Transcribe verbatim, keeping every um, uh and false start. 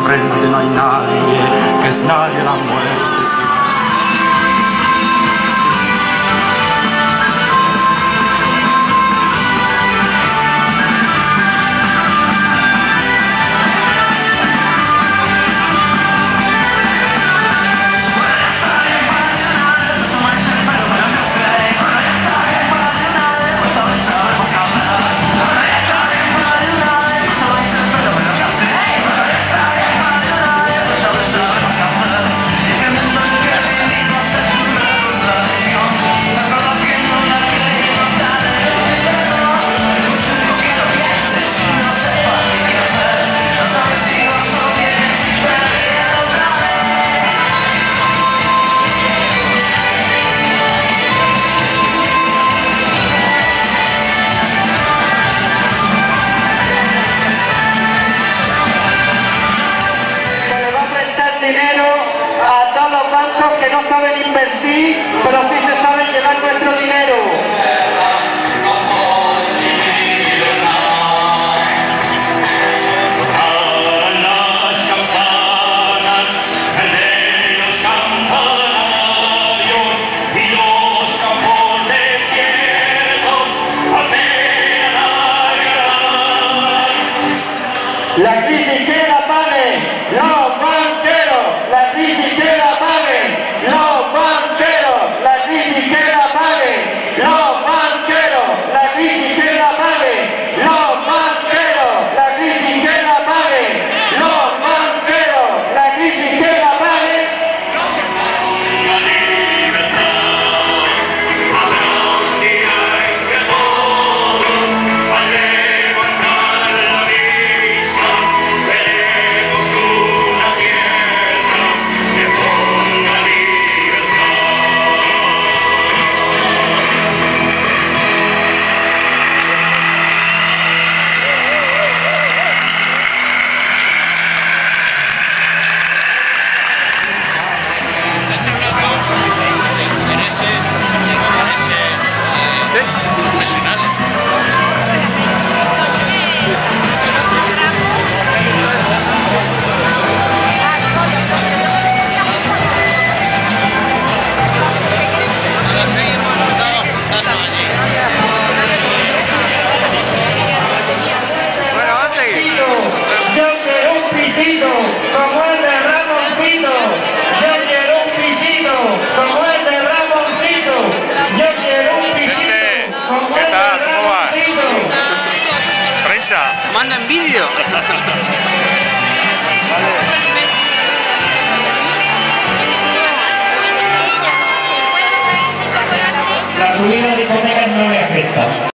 enfrente no hay nadie, que es nadie la muerte. Dinero a todos los bancos que no saben invertir, pero sí se saben llevar nuestro dinero. La crisis que la paguen los banqueros, la crisis que la paguen los banqueros, la crisis que la paguen los banqueros, la crisis que la paguen los banqueros, la crisis que la paguen los banqueros, la crisis que la paguen. Como el de Ramoncito, yo quiero un pisito, como el de Ramoncito, yo quiero un pisito, como el de Ramoncito. Prensa, mandan vídeo. La subida de hipotecas no le afecta.